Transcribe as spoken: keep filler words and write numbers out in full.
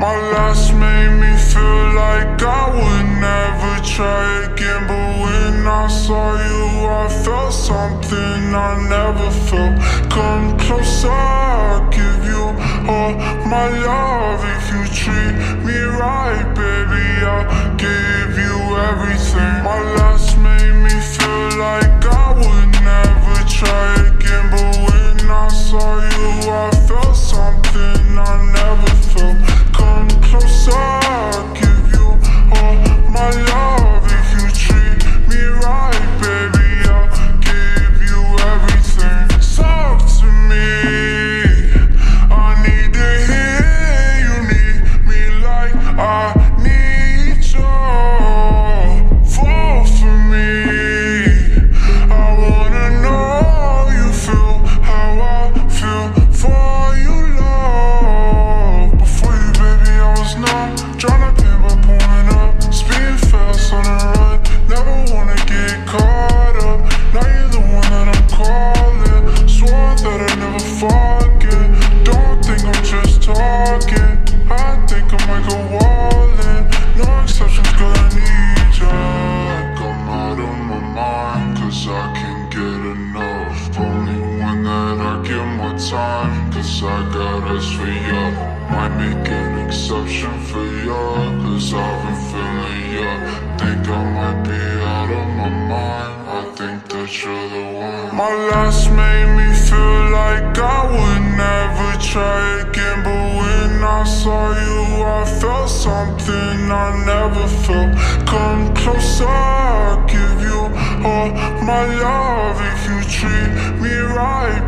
My last made me feel like I would never try again, but when I saw you I felt something I never felt. Come closer, I'll give you all my love. If you treat me right, baby, I'll give you everything. My last made me feel like I would never try again, but when I saw you I felt something I never felt. Come closer, I'll give you all my love. If you treat me right, baby, I'll give you everything. Talk to me, I need to hear you need me like I need you. Fall for me, I wanna know you feel how I feel for you, love. Before you, baby, I was numb, tryna pin by pulling up, speeding fast on the run, never wanna get caught up. Now you're the one that I'm calling, swore that I'd never forget. Don't think I'm just talking, I think I might go all in. No exceptions, girl, I need ya. Like I'm out of my mind, cause I can't get enough. Only one that I give more time, cause I got eyes for ya. Might make an exception for ya, cause I've been feeling ya. Think I might be out of my mind, I think that you're the one. My last made me feel like I would never try again, but when I saw you I felt something I never felt. Come closer, I'll give you all my love. If you treat me right,